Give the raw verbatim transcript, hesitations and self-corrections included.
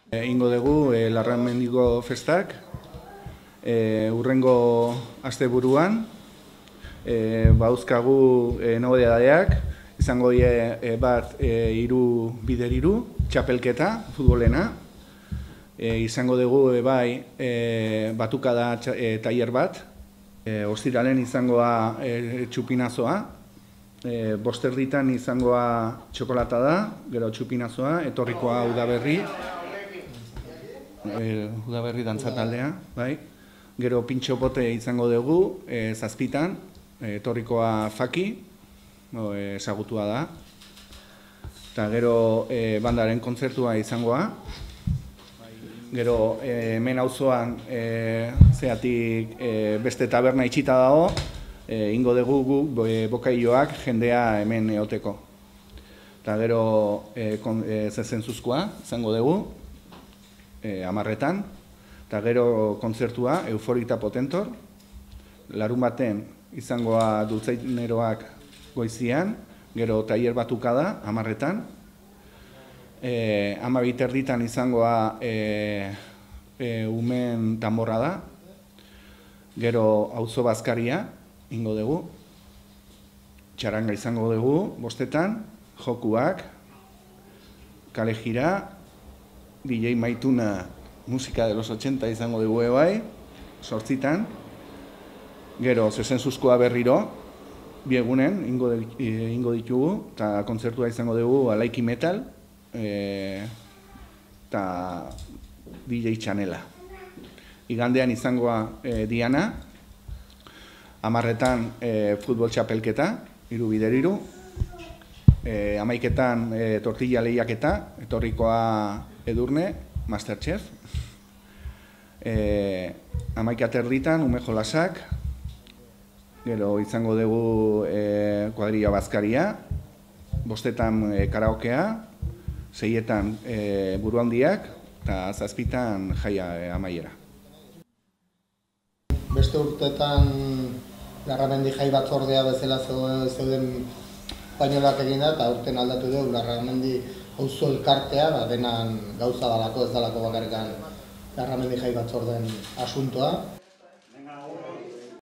Ingo dugu e, Larramendiko festak, e, urrengo asteburuan, e, bauzkagu e, nobedadeak, izango die e, bat e, iru bider iru, txapelketa, futbolena, e, izango dugu e, bai e, batukada e, tailer bat, e, ostiralen izangoa e, txupinazoa, e, bosterditan izangoa txokolata da, gero txupinazoa, etorrikoa udaberri, E, udaberri dantzataldea, bai. Gero pintxo pote izango dugu, e, zazpitan, e, etorrikoa faki, o, e, ezagutua da. Eta gero e, bandaren kontzertua izangoa. Gero e, hemen auzoan e, zeatik e, beste taberna itxita dago, e, ingo dugu gu, e, bokaioak jendea hemen eoteko. Eta gero e, kon, e, zezentzuzkoa izango dugu. E, amarretan, eta gero kontzertua Euforita Potentor, larun baten izangoa dultzaineroak goizian, gero tailer batuka da, amarretan, e, ama biterditan izangoa e, e, umen tanborra da, gero auzo bazkaria ingo dugu, txaranga izango dugu, bostetan, jokuak, kale jira, D J Maituna musika de los ochenta izango dugu bai, sortzitan. Gero, zezentzuzkoa berriro, biegunen, ingo, de, ingo ditugu, eta kontzertua izango dugu Alaiki Metal, eta e, D J Chanela. Igandean izangoa e, Diana, amarretan e, futbol txapelketa, iru bider iru, e, amaiketan e, tortilla lehiaketa, etorrikoa Edurne, Masterchef, e, amaika terditan, ume jolasak, gero izango dugu e, kuadrilla bazkaria, bostetan e, karaokea, seietan e, buruhandiak, eta zazpitan jaia e, amaiera. Beste urtetan Larramendi jai batzordea bezala zeuden espainolak egin da, eta urten aldatu dugu Larramendi auzo elkartea, ba, denan gauza dalako ez dalako bakarrikan Larramendi jai batzorden asuntoa.